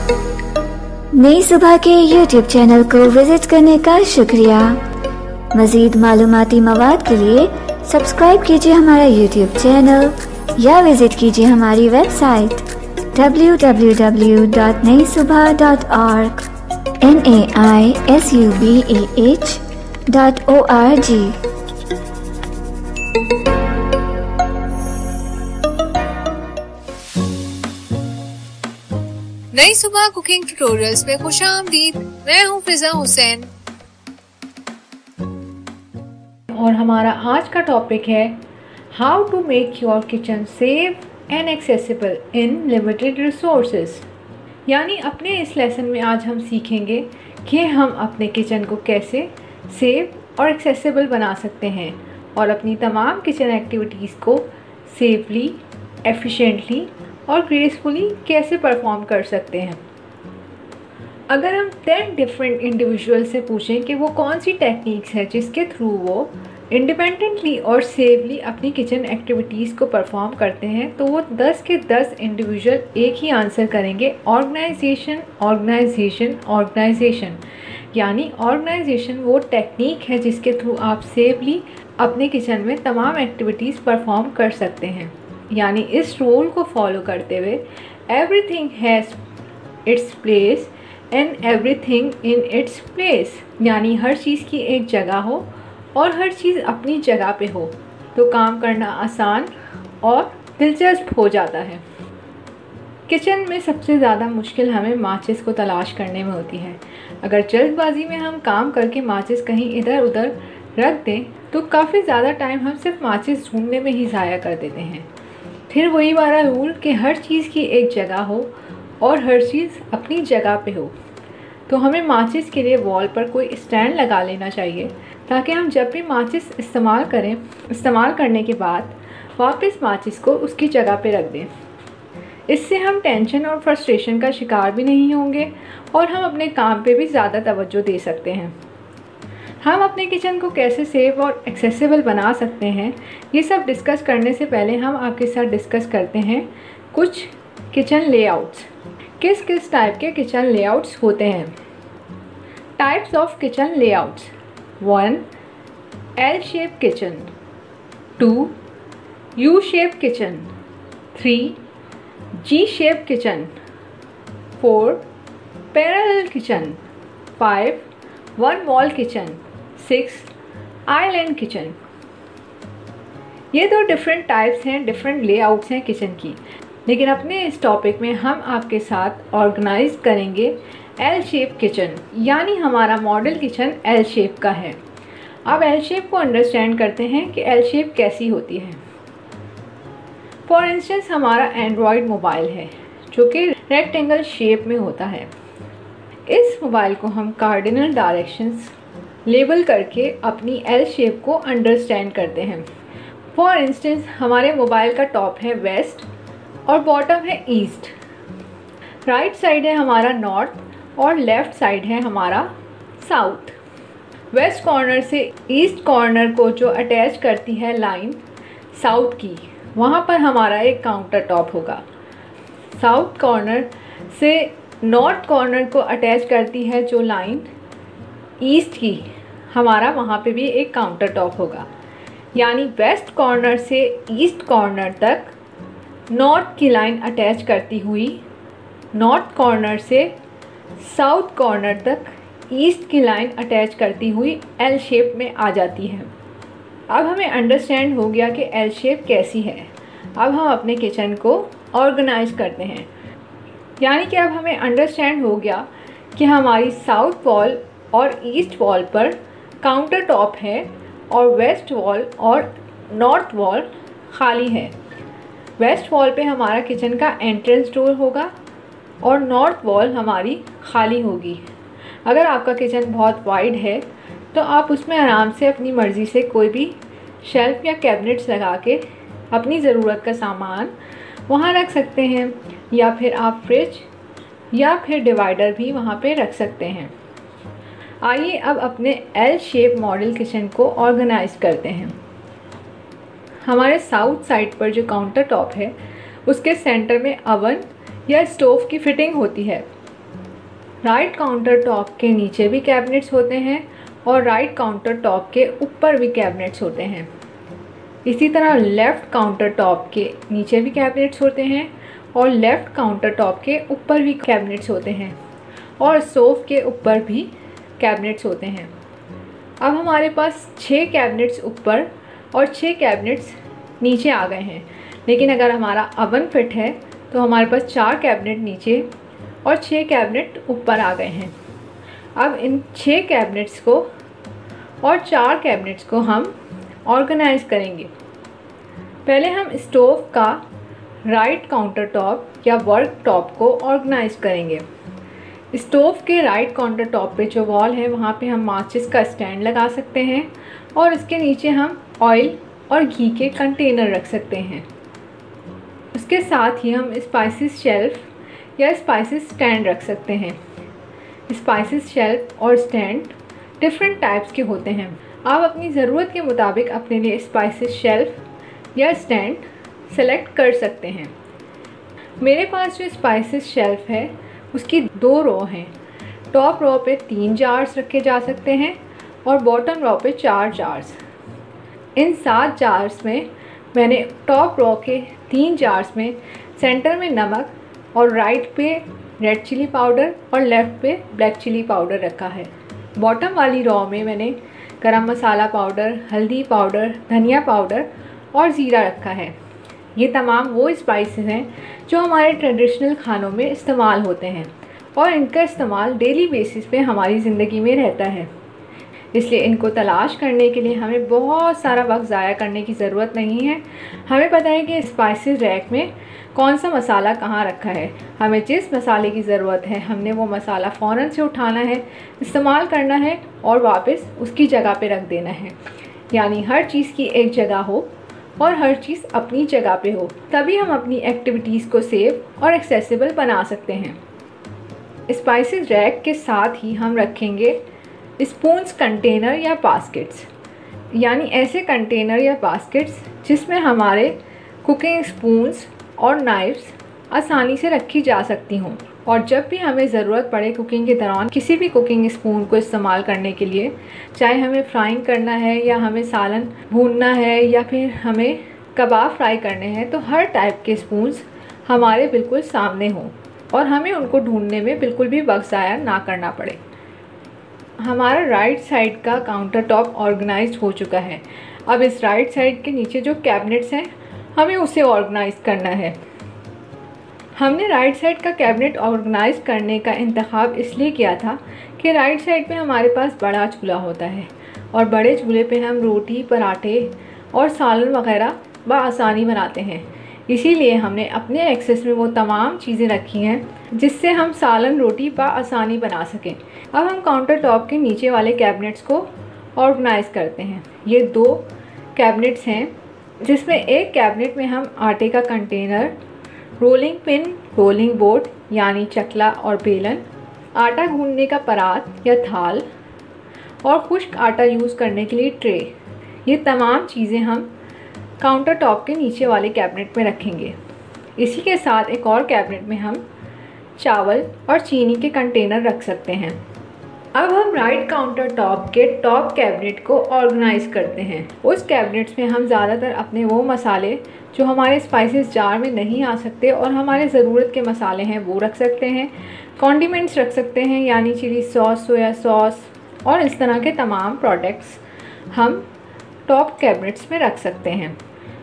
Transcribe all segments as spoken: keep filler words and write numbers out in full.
नई सुबह के यूट्यूब चैनल को विजिट करने का शुक्रिया। मजीद मालूमाती मवाद के लिए सब्सक्राइब कीजिए हमारा यूट्यूब चैनल या विजिट कीजिए हमारी website W W W dot Nai Subah dot org N A I S U B A H dot O R G. Nai Subah cooking tutorials में खुशामदीद। मैं हूं फिजा हुसैन और हमारा आज का टॉपिक है how to make your kitchen safe and accessible in limited resources. यानी अपने इस लेसन में आज हम सीखेंगे कि हम अपने किचन को कैसे सेफ और एक्सेसिबल बना सकते हैं और अपनी तमाम किचन एक्टिविटीज़ को सेफली, एफिशिएंटली और ग्रेसफुली कैसे परफॉर्म कर सकते हैं। अगर हम टेन डिफरेंट इंडिविजुअल से पूछें कि वो कौन सी टेक्निक्स है जिसके थ्रू वो इंडिपेंडेंटली और सेफली अपनी किचन एक्टिविटीज़ को परफॉर्म करते हैं, तो वो दस के दस इंडिविजुअल एक ही आंसर करेंगे, ऑर्गेनाइजेशन ऑर्गेनाइजेशन ऑर्गेनाइजेशन। यानी ऑर्गेनाइजेशन वो टेक्निक है जिसके थ्रू आप सेफली अपने किचन में तमाम एक्टिविटीज़ परफॉर्म कर सकते हैं। यानी इस रूल को फॉलो करते हुए everything has its place and everything in its place, यानी हर चीज़ की एक जगह हो और हर चीज़ अपनी जगह पे हो तो काम करना आसान और दिलचस्प हो जाता है। किचन में सबसे ज़्यादा मुश्किल हमें माचिस को तलाश करने में होती है। अगर जल्दबाजी में हम काम करके माचिस कहीं इधर उधर रख दें तो काफ़ी ज़्यादा टाइम हम सिर्फ माचिस ढूंढने में ही ज़ाया कर देते हैं। फिर वही वाला रूल कि हर चीज़ की एक जगह हो और हर चीज़ अपनी जगह पे हो, तो हमें माचिस के लिए वॉल पर कोई स्टैंड लगा लेना चाहिए ताकि हम जब भी माचिस इस्तेमाल करें इस्तेमाल करने के बाद वापस माचिस को उसकी जगह पे रख दें। इससे हम टेंशन और फ्रस्ट्रेशन का शिकार भी नहीं होंगे और हम अपने काम पे भी ज़्यादा तवज्जो दे सकते हैं। हम अपने किचन को कैसे सेफ और एक्सेसिबल बना सकते हैं, ये सब डिस्कस करने से पहले हम आपके साथ डिस्कस करते हैं कुछ किचन लेआउट्स। किस किस टाइप के किचन लेआउट्स होते हैं। Types of kitchen layouts. One, L shape kitchen. Two, U shape kitchen. Three, G shape kitchen. Four, parallel kitchen. Five, one wall kitchen. Six, island kitchen. ये दो different types हैं, different layouts हैं kitchen की, लेकिन अपने इस topic में हम आपके साथ ऑर्गेनाइज करेंगे एल शेप किचन। यानी हमारा मॉडल किचन एल शेप का है। अब एल शेप को अंडरस्टैंड करते हैं कि एल शेप कैसी होती है। फॉर इंस्टेंस हमारा एंड्रॉयड मोबाइल है जो कि रेक्टेंगल शेप में होता है। इस मोबाइल को हम कार्डिनल डायरेक्शंस लेबल करके अपनी एल शेप को अंडरस्टैंड करते हैं। फॉर इंस्टेंस हमारे मोबाइल का टॉप है वेस्ट और बॉटम है ईस्ट। राइट साइड है हमारा नॉर्थ और लेफ़्ट साइड है हमारा साउथ। वेस्ट कॉर्नर से ईस्ट कॉर्नर को जो अटैच करती है लाइन साउथ की, वहाँ पर हमारा एक काउंटर टॉप होगा। साउथ कॉर्नर से नॉर्थ कॉर्नर को अटैच करती है जो लाइन ईस्ट की, हमारा वहाँ पे भी एक काउंटर टॉप होगा। यानी वेस्ट कॉर्नर से ईस्ट कॉर्नर तक नॉर्थ की लाइन अटैच करती हुई नॉर्थ कॉर्नर से साउथ कॉर्नर तक ईस्ट की लाइन अटैच करती हुई एल शेप में आ जाती है। अब हमें अंडरस्टैंड हो गया कि एल शेप कैसी है। अब हम अपने किचन को ऑर्गेनाइज करते हैं। यानी कि अब हमें अंडरस्टैंड हो गया कि हमारी साउथ वॉल और ईस्ट वॉल पर काउंटर टॉप है और वेस्ट वॉल और नॉर्थ वॉल खाली है। वेस्ट वॉल पे हमारा किचन का एंट्रेंस डोर होगा और नॉर्थ वॉल हमारी खाली होगी। अगर आपका किचन बहुत वाइड है तो आप उसमें आराम से अपनी मर्ज़ी से कोई भी शेल्फ या कैबिनेट्स लगा के अपनी ज़रूरत का सामान वहाँ रख सकते हैं, या फिर आप फ्रिज या फिर डिवाइडर भी वहाँ पे रख सकते हैं। आइए अब अपने एल शेप मॉडल किचन को ऑर्गेनाइज करते हैं। हमारे साउथ साइड पर जो काउंटर टॉप है उसके सेंटर में अवन या स्टोव की फिटिंग होती है। राइट काउंटर टॉप के नीचे भी कैबिनेट्स होते हैं और राइट काउंटर टॉप के ऊपर भी कैबिनेट्स होते हैं। इसी तरह लेफ़्ट काउंटर टॉप के नीचे भी कैबिनेट्स होते हैं और लेफ़्ट काउंटर टॉप के ऊपर भी कैबिनेट्स होते हैं और स्टोव के ऊपर भी कैबिनेट्स होते हैं। अब हमारे पास छः कैबिनेट्स ऊपर और छः कैबिनेट्स नीचे आ गए हैं, लेकिन अगर हमारा अवन फिट है तो हमारे पास चार कैबिनेट नीचे और छः कैबिनेट ऊपर आ गए हैं। अब इन छः कैबिनेट्स को और चार कैबिनेट्स को हम ऑर्गेनाइज़ करेंगे। पहले हम स्टोव का राइट काउंटर टॉप या वर्क टॉप को ऑर्गेनाइज़ करेंगे। स्टोव के राइट काउंटर टॉप पे जो वॉल है वहाँ पे हम माचिस का स्टैंड लगा सकते हैं और इसके नीचे हम ऑयल और घी के कंटेनर रख सकते हैं। उसके साथ ही हम स्पाइसेस शेल्फ या स्पाइसेस स्टैंड रख सकते हैं। स्पाइसेस शेल्फ और स्टैंड डिफरेंट टाइप्स के होते हैं। आप अपनी ज़रूरत के मुताबिक अपने लिए स्पाइसेस शेल्फ या स्टैंड सेलेक्ट कर सकते हैं। मेरे पास जो स्पाइसेस शेल्फ है उसकी दो रो हैं। टॉप रो पे तीन जार्स रखे जा सकते हैं और बॉटम रो पे चार जार्स। इन सात जार्स में मैंने टॉप रो के तीन जार्स में सेंटर में नमक और राइट पे रेड चिली पाउडर और लेफ़्ट पे ब्लैक चिली पाउडर रखा है। बॉटम वाली रो में मैंने गरम मसाला पाउडर, हल्दी पाउडर, धनिया पाउडर और ज़ीरा रखा है। ये तमाम वो स्पाइसेस हैं जो हमारे ट्रेडिशनल खानों में इस्तेमाल होते हैं और इनका इस्तेमाल डेली बेसिस पे हमारी ज़िंदगी में रहता है। इसलिए इनको तलाश करने के लिए हमें बहुत सारा वक्त ज़ाया करने की ज़रूरत नहीं है। हमें पता है कि स्पाइसेस रैक में कौन सा मसाला कहाँ रखा है। हमें जिस मसाले की ज़रूरत है हमने वो मसाला फ़ौरन से उठाना है, इस्तेमाल करना है और वापस उसकी जगह पे रख देना है। यानी हर चीज़ की एक जगह हो और हर चीज़ अपनी जगह पे हो, तभी हम अपनी एक्टिविटीज़ को सेफ और एक्सेसिबल बना सकते हैं। स्पाइसेस रैक के साथ ही हम रखेंगे स्पून्स कंटेनर या बास्केट्स, यानी ऐसे कंटेनर या बास्केट्स जिसमें हमारे कुकिंग स्पून्स और नाइफ्स आसानी से रखी जा सकती हों और जब भी हमें ज़रूरत पड़े कुकिंग के दौरान किसी भी कुकिंग स्पून को इस्तेमाल करने के लिए, चाहे हमें फ्राइंग करना है या हमें सालन भूनना है या फिर हमें कबाब फ्राई करने हैं, तो हर टाइप के स्पून्स हमारे बिल्कुल सामने हों और हमें उनको ढूंढने में बिल्कुल भी वक्त ज़ाया ना करना पड़े। हमारा राइट साइड का काउंटर टॉप ऑर्गेनाइज हो चुका है। अब इस राइट साइड के नीचे जो कैबिनेट्स हैं हमें उसे ऑर्गेनाइज करना है। हमने राइट साइड का कैबिनेट ऑर्गेनाइज करने का इंतखाब इसलिए किया था कि राइट साइड पे हमारे पास बड़ा चूल्हा होता है और बड़े चूल्हे पे हम रोटी, पराठे और सालन वगैरह बआसानी बनाते हैं। इसीलिए हमने अपने एक्सेस में वो तमाम चीज़ें रखी हैं जिससे हम सालन रोटी बआसानी बना सकें। अब हम काउंटर टॉप के नीचे वाले कैबिनेट्स को ऑर्गेनाइज करते हैं। ये दो कैबिनेट्स हैं जिसमें एक कैबिनेट में हम आटे का container, rolling pin, rolling board यानी चकला और बेलन, आटा गूंदने का परात या थाल और खुश्क आटा यूज़ करने के लिए ट्रे, ये तमाम चीज़ें हम काउंटर टॉप के नीचे वाले कैबिनेट में रखेंगे। इसी के साथ एक और कैबिनेट में हम चावल और चीनी के कंटेनर रख सकते हैं। अब हम राइट काउंटर टॉप के टॉप कैबिनेट को ऑर्गेनाइज करते हैं। उस कैबिनेट्स में हम ज़्यादातर अपने वो मसाले जो हमारे स्पाइसेस जार में नहीं आ सकते और हमारे ज़रूरत के मसाले हैं वो रख सकते हैं। कॉन्डिमेंट्स रख सकते हैं यानी चिली सॉस, सोया सॉस और इस तरह के तमाम प्रोडक्ट्स हम टॉप कैबिनेट्स में रख सकते हैं।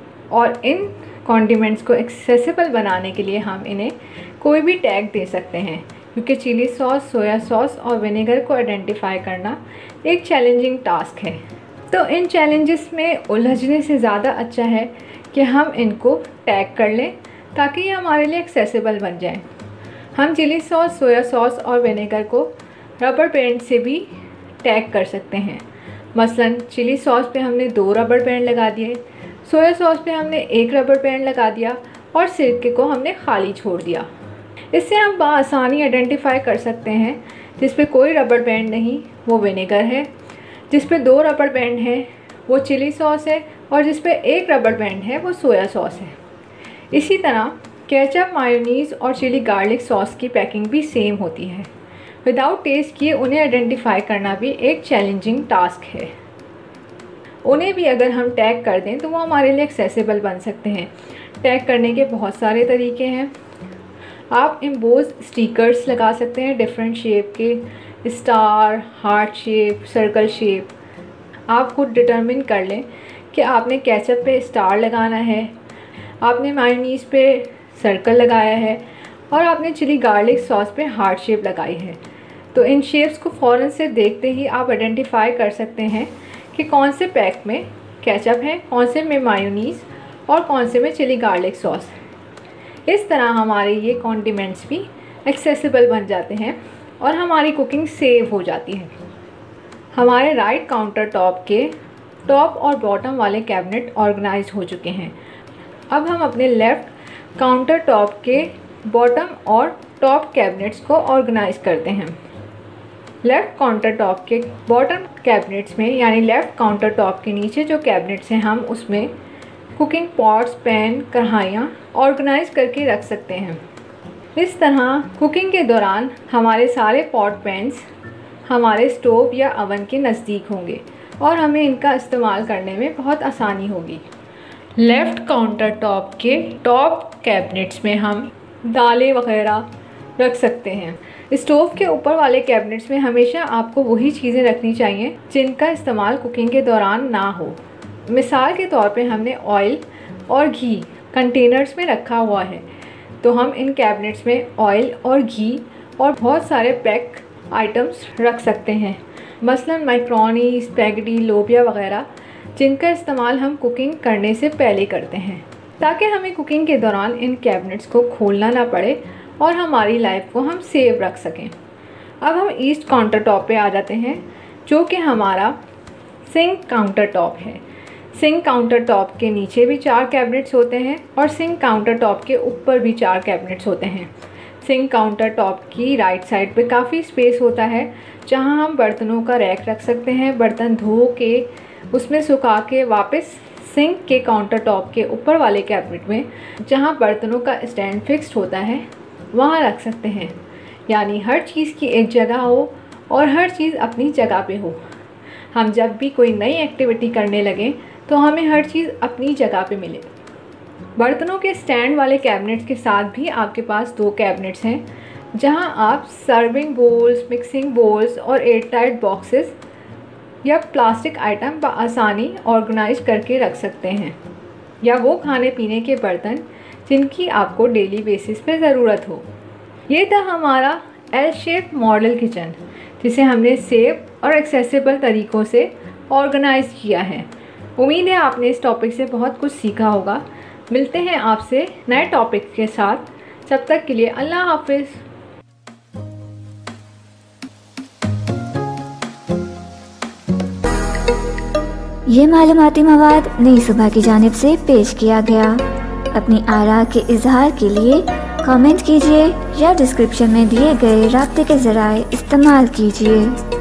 और इन कॉन्डिमेंट्स को एक्सेसिबल बनाने के लिए हम इन्हें कोई भी टैग दे सकते हैं, क्योंकि चिली सॉस, सोया सॉस और विनेगर को आइडेंटिफाई करना एक चैलेंजिंग टास्क है। तो इन चैलेंजेस में उलझने से ज़्यादा अच्छा है कि हम इनको टैग कर लें ताकि ये हमारे लिए एक्सेसिबल बन जाए। हम चिली सॉस, सोया सॉस और विनेगर को रबर बैंड से भी टैग कर सकते हैं। मसलन चिली सॉस पे हमने दो रबर बैंड लगा दिए, सोया सॉस पे हमने एक रबर बैंड लगा दिया और सिरके को हमने खाली छोड़ दिया। इससे हम बआसानी आइडेंटिफाई कर सकते हैं जिस पे कोई रबर बैंड नहीं वो विनेगर है, जिस पे दो रबर बैंड है वो चिली सॉस है और जिस पे एक रबर बैंड है वो सोया सॉस है। इसी तरह केचप, मायोनीज़ और चिली गार्लिक सॉस की पैकिंग भी सेम होती है। विदाउट टेस्ट किए उन्हें आइडेंटिफाई करना भी एक चैलेंजिंग टास्क है। उन्हें भी अगर हम टैग कर दें तो वो हमारे लिए एक्सेसिबल बन सकते हैं। टैग करने के बहुत सारे तरीके हैं। आप एम्बोज स्टिकर्स लगा सकते हैं डिफरेंट शेप के, star, heart shape, circle shape. आप खुद डिटरमिन कर लें कि आपने केचप पे स्टार लगाना है, आपने मायोनीज़ पे सर्कल लगाया है और आपने चिली गार्लिक सॉस पे हार्ट शेप लगाई है। तो इन शेप्स को फ़ौरन से देखते ही आप आइडेंटिफाई कर सकते हैं कि कौन से पैक में केचप है, कौन से में मायोनीज़ और कौन से में चिली गार्लिक सॉस। इस तरह हमारे ये कॉन्डिमेंट्स भी एक्सेसिबल बन जाते हैं और हमारी कुकिंग सेव हो जाती है। हमारे राइट काउंटर टॉप के टॉप और बॉटम वाले कैबिनेट ऑर्गेनाइज हो चुके हैं। अब हम अपने लेफ़्ट काउंटर टॉप के बॉटम और टॉप कैबिनेट्स को ऑर्गेनाइज करते हैं। लेफ़्ट काउंटर टॉप के बॉटम कैबिनेट्स में यानी लेफ़्ट काउंटर टॉप के नीचे जो कैबिनेट्स हैं हम उसमें कुकिंग पॉट्स, पैन, कढ़ाइयाँ ऑर्गेनाइज करके रख सकते हैं। इस तरह कुकिंग के दौरान हमारे सारे पॉट पैन्स हमारे स्टोव या अवन के नज़दीक होंगे और हमें इनका इस्तेमाल करने में बहुत आसानी होगी। लेफ़्ट काउंटर टॉप के टॉप कैबिनेट्स में हम दालें वगैरह रख सकते हैं। स्टोव के ऊपर वाले कैबिनेट्स में हमेशा आपको वही चीज़ें रखनी चाहिए जिनका इस्तेमाल कुकिंग के दौरान ना हो। मिसाल के तौर पे हमने ऑयल और घी कंटेनर्स में रखा हुआ है, तो हम इन कैबिनेट्स में ऑयल और घी और बहुत सारे पैक आइटम्स रख सकते हैं, मसलन मैक्रोनी, स्पैगेटी, लोबिया वगैरह, जिनका इस्तेमाल हम कुकिंग करने से पहले करते हैं, ताकि हमें कुकिंग के दौरान इन कैबिनेट्स को खोलना ना पड़े और हमारी लाइफ को हम सेव रख सकें। अब हम ईस्ट काउंटर टॉप पे आ जाते हैं, जो कि हमारा सिंक काउंटर टॉप है। सिंक काउंटर टॉप के नीचे भी चार कैबिनेट्स होते हैं और सिंक काउंटर टॉप के ऊपर भी चार कैबिनेट्स होते हैं। सिंक काउंटर टॉप की राइट साइड पे काफ़ी स्पेस होता है जहां हम बर्तनों का रैक रख सकते हैं, बर्तन धो के उसमें सुखा के वापस सिंक के काउंटर टॉप के ऊपर वाले कैबिनेट में जहां बर्तनों का स्टैंड फिक्स्ड होता है वहां रख सकते हैं। यानी हर चीज़ की एक जगह हो और हर चीज़ अपनी जगह पे हो। हम जब भी कोई नई एक्टिविटी करने लगें तो हमें हर चीज़ अपनी जगह पे मिले। बर्तनों के स्टैंड वाले कैबिनेट्स के साथ भी आपके पास दो कैबिनेट्स हैं जहां आप सर्विंग बोल्स, मिक्सिंग बोल्स और एयर टाइट बॉक्सेस या प्लास्टिक आइटम बआसानी ऑर्गेनाइज करके रख सकते हैं, या वो खाने पीने के बर्तन जिनकी आपको डेली बेसिस पे ज़रूरत हो। ये था हमारा एल शेप मॉडल किचन, जिसे हमने सेफ और एक्सेसिबल तरीक़ों से ऑर्गेनाइज किया है। उम्मीद है आपने इस टॉपिक से बहुत कुछ सीखा होगा। मिलते हैं आपसे नए टॉपिक के साथ, जब तक के लिए अल्लाह हाफिज़। ये मालूमाती मवाद नई सुबह की जानिब से पेश किया गया। अपनी आरा के इजहार के लिए कमेंट कीजिए या डिस्क्रिप्शन में दिए गए राब्ते के ज़राए इस्तेमाल कीजिए।